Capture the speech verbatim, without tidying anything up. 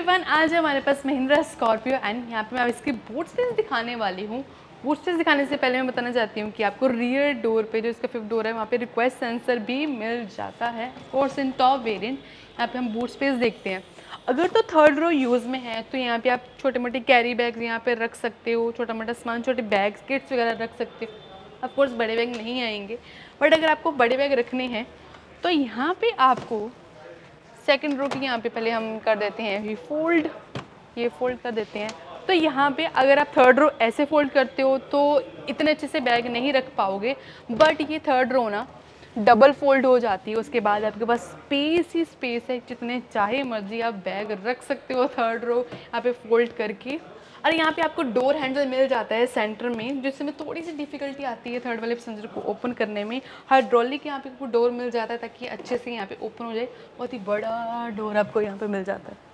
Everyone, आज हमारे पास Mahindra Scorpio and यहाँ पे मैं इसकी बूट स्पेस दिखाने वाली हूँ। बूट स्पेस दिखाने से पहले मैं बताना चाहती हूँ कि आपको रियर डोर पे जो इसका फिफ्थ डोर है वहाँ पे रिक्वेस्ट सेंसर भी मिल जाता है। कोर्स इन टॉप वेरिएंट यहाँ पे हम बूट स्पेस देखते हैं। अगर तो थर्ड रो यूज़ में है तो यहाँ पे आप छोटे मोटे कैरी बैग्स यहाँ पे रख सकते हो, छोटा मोटा सामान, छोटे बैग्स, किट्स वगैरह रख सकते हो। ऑफकोर्स बड़े बैग नहीं आएंगे, बट अगर आपको बड़े बैग रखने हैं तो यहाँ पे आपको सेकंड रो की यहाँ पे पहले हम कर देते हैं ये फोल्ड, ये फोल्ड कर देते हैं। तो यहाँ पे अगर आप थर्ड रो ऐसे फोल्ड करते हो तो इतने अच्छे से बैग नहीं रख पाओगे, बट ये थर्ड रो ना डबल फोल्ड हो जाती है। उसके बाद आपके पास स्पेस ही स्पेस है, जितने चाहे मर्जी आप बैग रख सकते हो थर्ड रो यहाँ पे फोल्ड करके। और यहाँ पे आपको डोर हैंडल मिल जाता है सेंटर में, जिसमें थोड़ी सी डिफिकल्टी आती है थर्ड वाले पैसेंजर को ओपन करने में। हाइड्रोलिक यहाँ पे आपको डोर मिल जाता है ताकि अच्छे से यहाँ पे ओपन हो जाए। बहुत ही बड़ा डोर आपको यहाँ पे मिल जाता है।